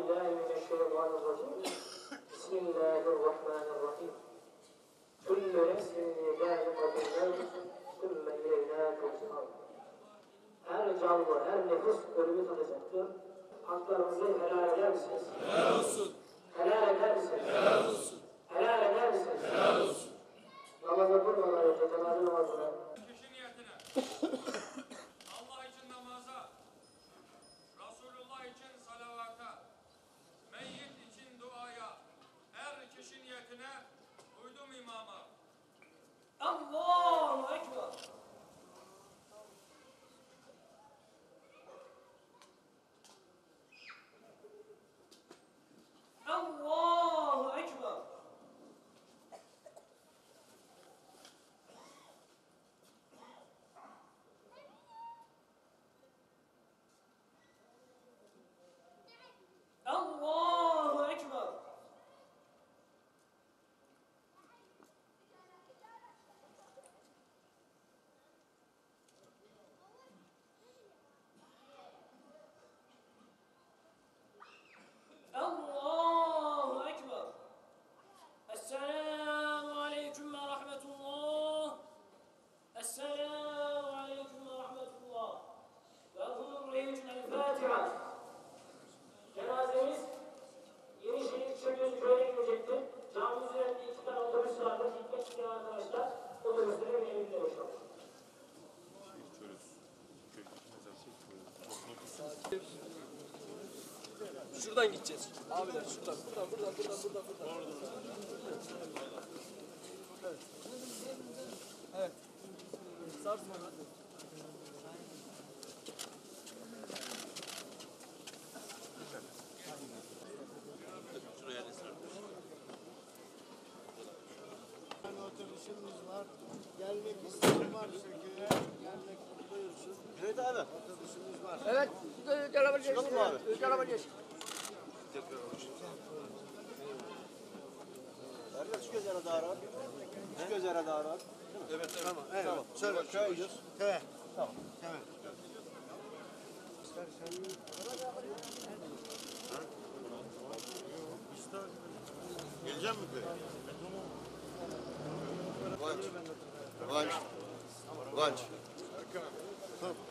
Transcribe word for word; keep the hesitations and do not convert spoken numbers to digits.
بالله من الشيطان الرجيم. بسم الله الرحمن الرحيم. كل نفس ذائقة الموت ثم إلينا ترجعون. Her canlı, her nefis ölümü tadacaktır. Haklarınızı helal eder misiniz? Helal olsun. Helal eder misiniz? Helal olsun. Helal eder misiniz? Helal olsun. Namaza durmadan önce cenaze namazına. Kişi niyetine, Allah için namaza, Resulullah için salavata, meyyit için duaya, her kişi niyetine uydum imama. Allahu Ekber. Allahu Ekber. Allahu Ekber. Allahu Ekber. Esselamu Aleyküm ve Rahmetullah. Esselamu Aleyküm ve Rahmetullah. Ve hurriyetün el-Fatiha. Cenazemiz Yenişehir Çököz köyüne gidecekti. Camimiz üzerinde iki tane otobüs vardı. Gitmek isteyen arkadaşlar otobüslere binebilirler inşallah. Şuradan gideceğiz. Abiler şuradan, buradan, buradan, buradan, buradan, buradan. Evet. Evet. Sarsma hadi. Şuraya ne sıra? Otobüsümüz var. Gelmek isteyen varsa köye gelmek buyursun. Evet abi. Otobüsümüz var. Evet, araba geçti. Çıkalım mı abi? Araba geçti. Nerede çıkıyoruz yara daha rahat? Çıkıyoruz yara daha rahat. Evet, evet. Tamam, evet. Tamam. Söyle, Köye gidiyoruz. köye. Tamam. Köye. İstersen... Gelecek mi köye? Kıvanç. Kıvanç. Kıvanç.